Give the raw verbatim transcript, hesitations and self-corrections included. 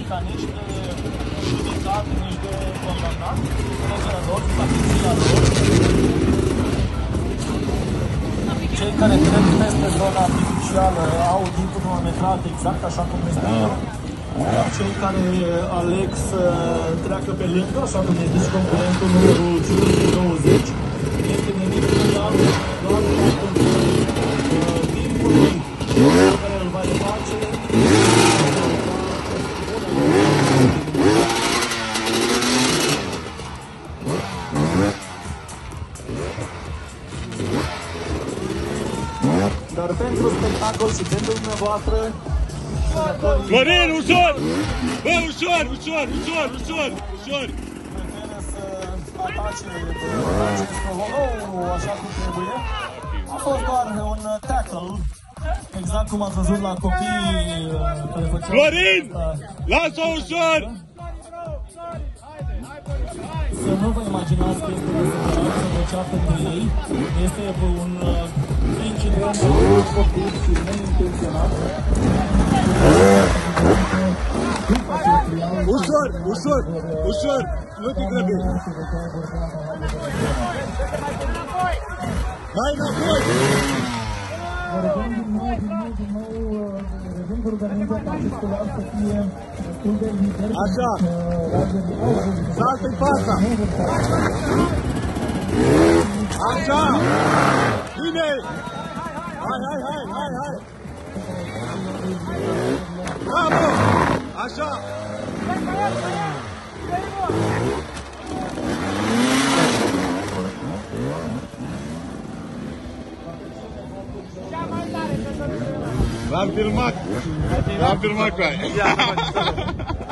violența nici de judecat, nici de condamnat. Înțelegerea lor, sacrificarea lor. Cei care trec peste zona artificială au timpul cronometrat exact așa cum este el. Cei care aleg să treacă pe lângă, așa cum este și concurentul numărul cinci sute douăzeci, este nimic doar doar faptul că timpul lui pe care îl va face dar pentru spectacol și pentru dumneavoastră Florin, ușor! Bă, ușor, ușor, ușor, ușor, ușor! preferă să atace acest holou așa cum trebuie. A fost doar un tackle, exact cum ați văzut la copii care făceau... Florin! Lasă-o ușor! Să nu vă imaginați că este desfășurat să ceartă între ei. Este un incident sportiv și neintenționat. Ușor, ușor, ușor! Nu te grăbi! Mai înapoi! Rugăm din nou, din nou, din nou, rugăm rugămintea ca acest colar să fie destul de liber. Așa! Saltă-i fața! Așa! Bine! Hai, hai, hai, hai, hai! Bravo! Așa! L-am filmat! L-am filmat cu aia!